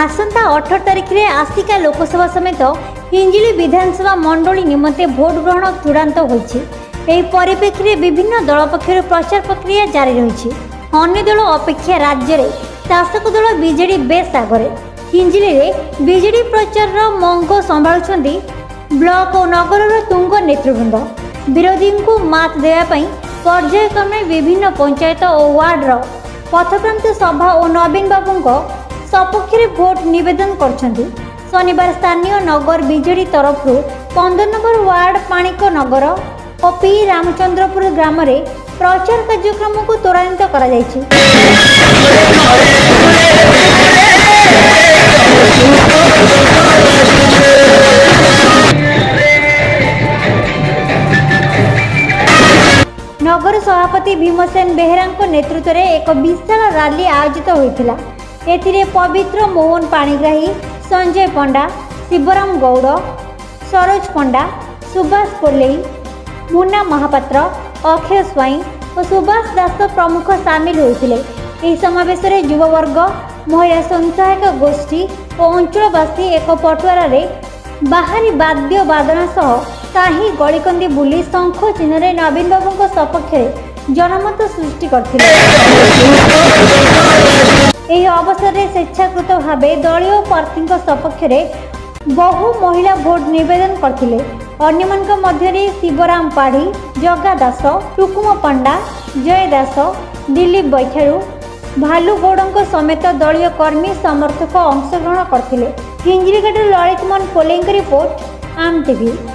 आसंता 18 तारिख में आसिका लोकसभा समेत हिंजिली विधानसभा मंडली निमंते भोट ग्रहण चूड़ांत होइछि। एही परिप्रेक्षी में विभिन्न दल पक्षर प्रचार प्रक्रिया जारी रही। अन्य दल अपेक्षा राज्य में शासक दल बीजेडी बेस आगे। हिंजिली में बीजेडी प्रचार मंग संभाळुछंती ब्लॉक और नगर तुंग नेतृवृंद। विरोधी को मात देवाई पर्यायक्रमे विभिन्न पंचायत और वार्डर पथप्रांत सभा और नवीन बाबू सपक्ष भोट निवेदन करछंती। शनिवार स्थानीय नगर बीजेडी तरफ 15 नंबर वार्ड पाणिक नगर और पी रामचंद्रपुर ग्राम में प्रचार कार्यक्रम को त्वरान्वित करा जायछि। नगर सभापति भीमसेन बेहेरा नेतृत्व में एक विशाल रैली आयोजित होता। एथिरे पवित्र मोहन पाणिग्राही, संजय पंडा, शिवराम गौड़, सरोज पंडा, सुभाष पोलेई, मुन्ना महापात्र, अक्षय स्वाई और सुभाष दास प्रमुख सामिल होते। यह समावेश में युववर्ग, महिला स्वयंसहायक गोष्ठी और अंचलवासी एक पटुआर बाहरी वाद्य वादन सह साही गलिकंदी बुली शंख चिन्ह नवीन बाबू सपक्ष जनमत सृष्टि करथिले। एही अवसर में स्वेच्छाकृत भाव दलीय प्रार्थी सपक्ष बहु महिला भोट निवेदन करथिले। अन्यମାନଙ୍କ मध्य शिवराम पाढ़ी, जगा दास, टुकुम पंडा, जय दास, दिलीप बैठारू, भालू गौड़ समेत दलीय कर्मी समर्थक अंशग्रहण करथिले। Hinjiligarh Lalitmohan Polei report, Aama TV.